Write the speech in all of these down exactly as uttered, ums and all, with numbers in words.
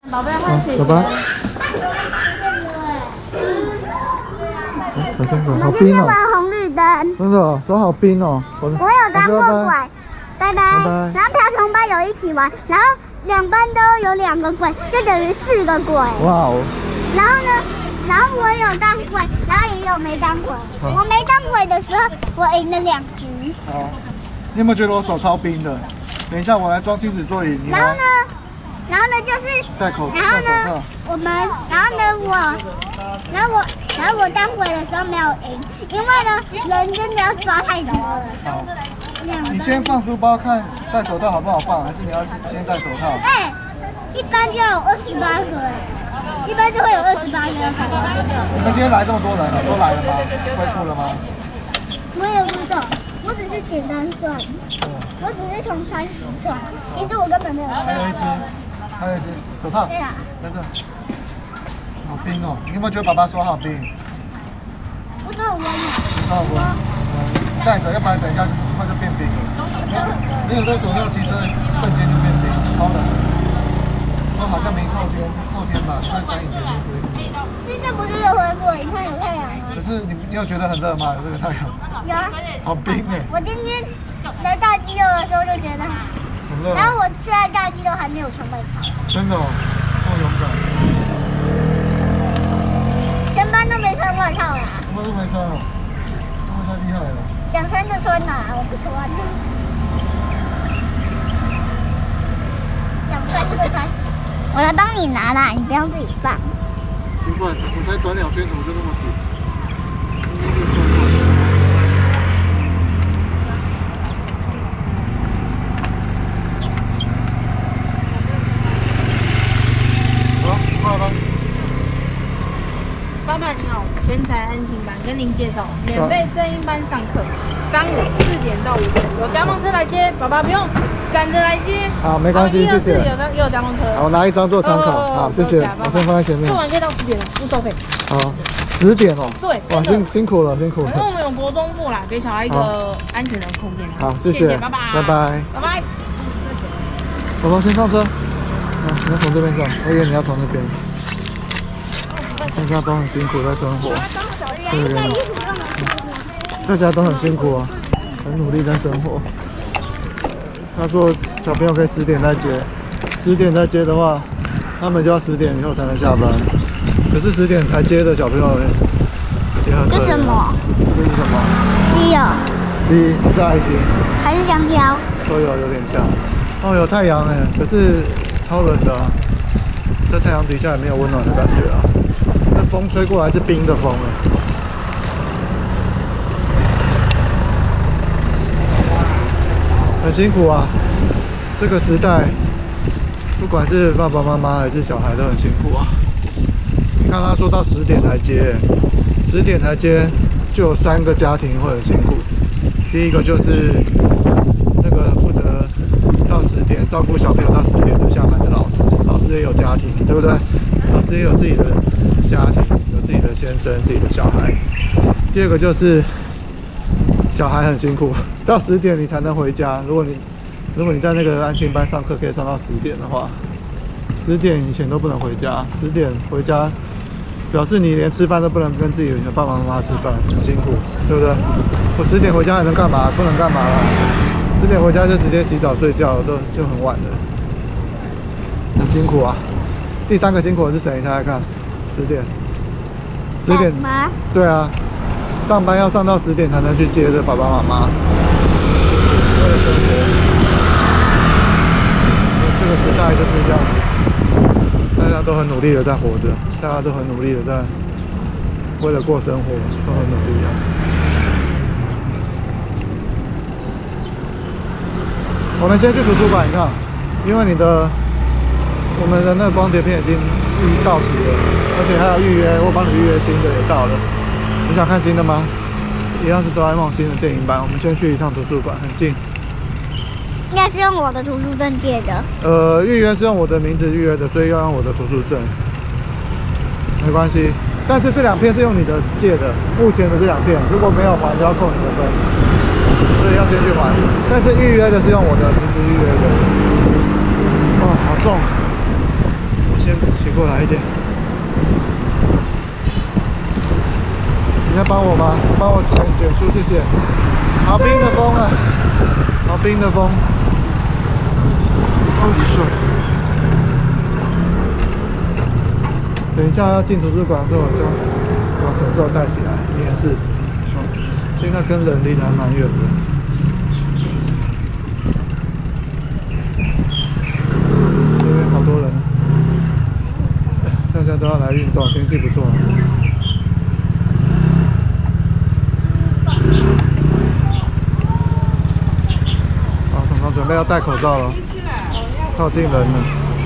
宝贝换鞋子。 走吧。好辛苦，好冰哦。 红绿灯。 真的，手好冰哦。 我有当过鬼，拜拜。然后瓢虫班有一起玩，然后两班都有两个鬼，就等于四个鬼。哇哦。然后呢？ 然后我有当鬼，然后也有没当鬼。我没当鬼的时候，我赢了两局。 好，你有没有觉得我手超冰的？等一下我来装亲子座椅。 然后呢，然后呢就是戴口然后呢，我们，然后呢我，然后我，然后我当鬼的时候没有赢，因为呢人真的要抓太多了。 好，你先放书包看戴手套好不好放，还是你要先戴手套？ 哎，一般就有二十八个哎。 一般就会有二十八个要上。 你们今天来这么多人了，都来了吗？恢复了吗？ 我也不懂，我只是简单算，我只是从三十算，其实我根本没有。 还有一只，还有一只手套。 对啊。 在这。好冰哦！你有没有觉得爸爸手好冰？ 我手好温啊。 手好温。戴着，要不然等一下很快就变冰了。没有戴手套，骑车瞬间就变冰，超冷。 说好像明后天，后天吧，快三以前就恢复。 现在不是有恢复？你看有太阳吗？ 可是你你有觉得很热吗？有这个太阳？ 有啊。 好冰哎！ 我今天来大肌肉的时候就觉得很热。 然后我现在大肌肉还没有成外套。 真的哦，这么勇敢。 全班都没穿外套啦。 全班都没穿哦，这么太厉害了。 想穿就穿啦，我不穿。想穿就穿。 我来帮你拿啦，你不要自己放。 奇怪，我才转两圈，怎么就那么紧？好，快吧。 爸爸你好，全才安亲班跟您介绍，免费正音班上课，三五四点到五点，有加盟车来接，爸爸不用。 赶着来接， 好，没关系，谢谢。 有的也有加盟车， 好，我拿一张做参考，好，谢谢。我先放在前面。 做完可以到十点了，不收费。 好，十点哦。 对， 哇，辛辛苦了，辛苦了。 因为我们有国中部啦，给小孩一个安全的空间。 好，谢谢， 拜拜， 拜拜， 拜拜。 宝宝先上车。好，你要从这边上，我以为你要从那边。大家都很辛苦在生活，对对。大家都很辛苦啊，很努力在生活。 他说小朋友可以十点再接，十点再接的话，他们就要十点以后才能下班。可是十点才接的小朋友也很可怜。 这什么？ 这是什么？ 西哦。 西，是爱心。 还是香蕉？ 都有，有点像。哦，有太阳哎，可是超冷的、啊，在太阳底下也没有温暖的感觉啊。那风吹过来是冰的风哎。 很辛苦啊！这个时代，不管是爸爸妈妈还是小孩都很辛苦啊。你看他说到十点才接，十点才接，就有三个家庭会很辛苦。第一个就是那个负责到十点照顾小朋友到十点就下班的老师，老师也有家庭，对不对？老师也有自己的家庭，有自己的先生、自己的小孩。第二个就是小孩很辛苦。 到十点你才能回家。如果你如果你在那个安亲班上课，可以上到十点的话，十点以前都不能回家。十点回家，表示你连吃饭都不能跟自己的爸爸妈妈吃饭，很辛苦，对不对？我十点回家还能干嘛？不能干嘛了。十点回家就直接洗澡睡觉，都就很晚了，很辛苦啊。第三个辛苦的是谁？你猜猜看？十点，十点，对啊，上班要上到十点才能去接着爸爸妈妈。 为了生活，这个时代就是这样子，大家都很努力的在活着，大家都很努力的在为了过生活，都很努力啊。我们先去图书馆一看，因为你的我们的那个光碟片已经预到期了，而且还有预约，我帮你预约新的也到了。你想看新的吗？一样是哆啦 A 梦新的电影版。我们先去一趟图书馆，很近。 应该是用我的图书证借的。 呃，预约是用我的名字预约的，所以要用我的图书证。没关系，但是这两片是用你的借的，目前的这两片如果没有还，就要扣你的分，所以要先去还。但是预约的是用我的名字预约的。哦，好重！我先骑过来一点。你要帮我吗？帮我剪剪出，谢谢。好冰的风啊，好冰的风。哦水。等一下要进图书馆的时候，我就把口罩戴起来，也是。哦，现在跟人离得还蛮远的。这边好多人，大家都要来运动，天气不错。好，彤彤准备要戴口罩了，靠近人了。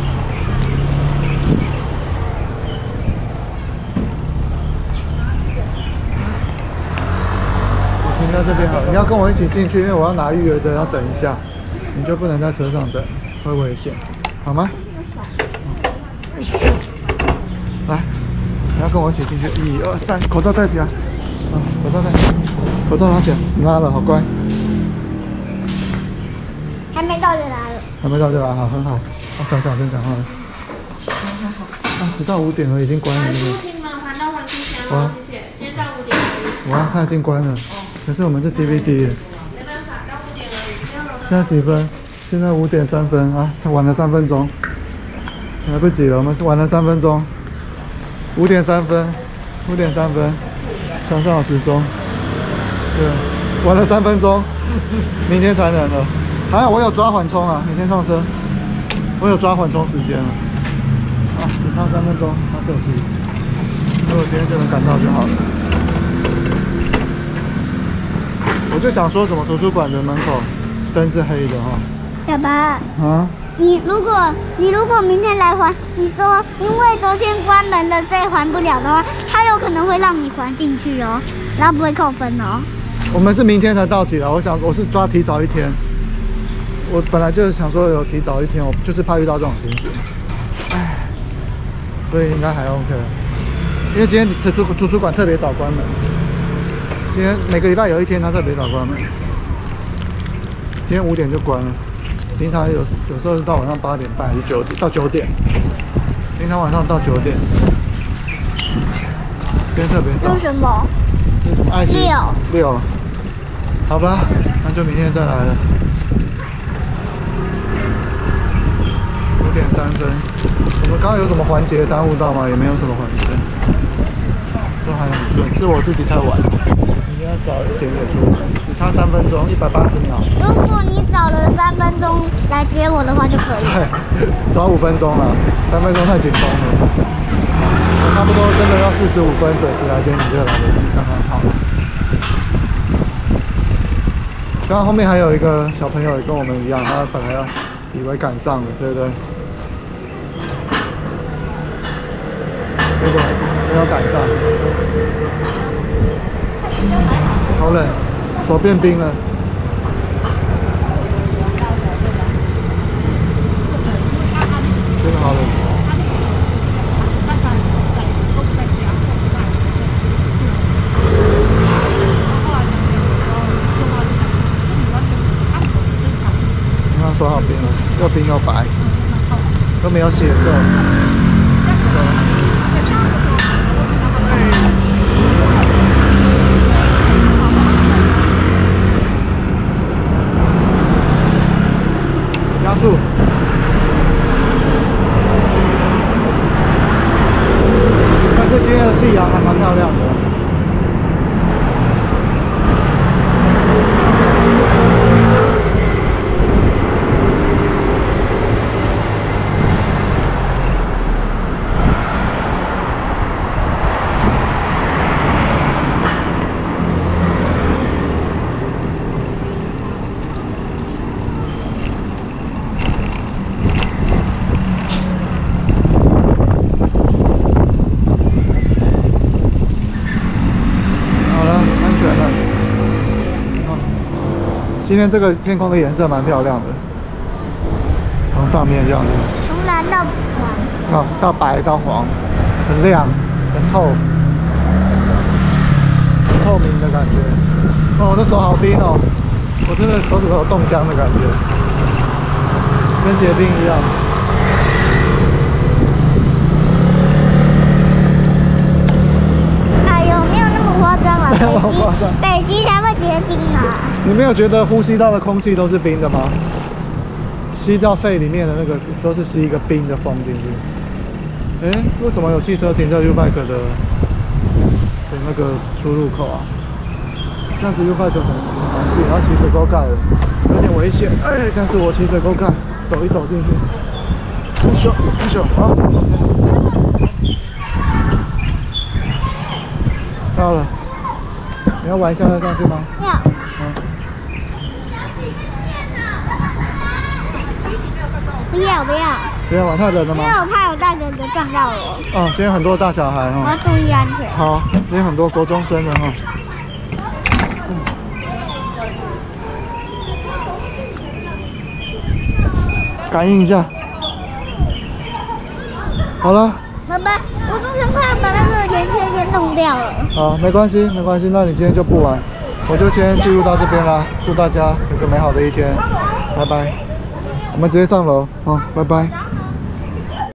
停在这边好了，你要跟我一起进去，因为我要拿预约的，要等一下，你就不能在车上等，会危险，好吗？来，你要跟我一起进去，一二三，口罩戴起来，啊，口罩戴，口罩拿起来，拉了，好乖。 还没到就来了， 还没到就来，好，很好。我小小声讲话了。啊，只到五点了，已经关了。 出厅门还到环境箱哦，谢谢。今天到五点而已。 哇，它已经关了。可是我们是 D V D 的。 没办法，到五点而已。 现在几分？现在五点三分啊，晚了三分钟。来不及了，我们晚了三分钟。五点三分，五点三分，墙上有时钟。对，晚了三分钟，明天才能了。还好我有抓缓冲啊，明天上车，我有抓缓冲时间了。啊，只差三分钟，好可惜。如果今天就能赶到就好了。我就想说，怎么图书馆的门口灯是黑的哈？ 爸爸， 啊？ 你如果你如果明天来还，你说因为昨天关门了，所以还不了的话，他有可能会让你还进去哦，然后不会扣分哦。 我们是明天才到齐了，我想我是抓提早一天。我本来就是想说有提早一天，我就是怕遇到这种情形，唉，所以应该还 OK。因为今天图书图书馆特别早关门，今天每个礼拜有一天它特别早关门，今天五点就关了。平常有有时候是到晚上八点半还是九点到九点，平常晚上到九点。今天特别早。 这是什么？ 这是什么？爱心六六。好吧，那就明天再来了。五点三分，我们刚刚有什么环节耽误到吗？也没有什么环节，都还很顺，是我自己太晚了。应该早一点点出门，只差三分钟，一百八十秒。 如果你早了三分钟来接我的话就可以。 对，早五分钟了，三分钟太紧绷了。我差不多真的要四十五分准时来接你就来得及，刚刚好。刚刚后面还有一个小朋友也跟我们一样，他本来要以为赶上了，对不对？结果没有赶上，好冷，手变冰了。真的好冷。你看手好冰了，又冰又白，都没有血色。加速！但是今天的夕阳还蛮漂亮的。今天这个天空的颜色蛮漂亮的，从上面这样子， 从蓝到黄， 啊，到白到黄，很亮，很透，很透明的感觉。哦，我的手好冰哦，我真的手指头有冻僵的感觉，跟结冰一样。 北极才会结冰啊！ 你没有觉得呼吸到的空气都是冰的吗？吸到肺里面的那个都是吸一个冰的风进去。哎，为什么有汽车停在 U-Bike 的的那个出入口啊？这样子 U-Bike 很很难进，然后骑水沟盖了，有点危险。哎，但是我骑水沟盖，走一走进去。不修，不修，好。到了，你要玩一下再上去吗？ 要。 嗯。 不要不要。 不要玩太冷了吗？ 因为我怕有大人的撞到我。 哦，今天很多大小孩哈。 我要注意安全。 好，今天很多国中生了哈。嗯。感应一下。好了。 爸爸，我中生快要把那个圆圈给弄掉了。 好，没关系，没关系。那你今天就不玩，我就先记录到这边啦。祝大家有个美好的一天，拜拜。我们直接上楼，好，拜拜。